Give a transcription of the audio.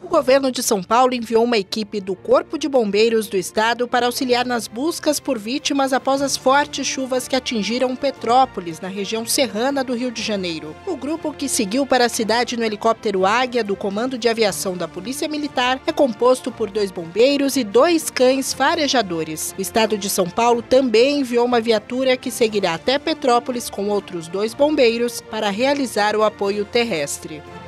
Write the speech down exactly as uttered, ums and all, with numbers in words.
O governo de São Paulo enviou uma equipe do Corpo de Bombeiros do Estado para auxiliar nas buscas por vítimas após as fortes chuvas que atingiram Petrópolis, na região serrana do Rio de Janeiro. O grupo, que seguiu para a cidade no helicóptero Águia do Comando de Aviação da Polícia Militar, é composto por dois bombeiros e dois cães farejadores. O Estado de São Paulo também enviou uma viatura que seguirá até Petrópolis com outros dois bombeiros para realizar o apoio terrestre.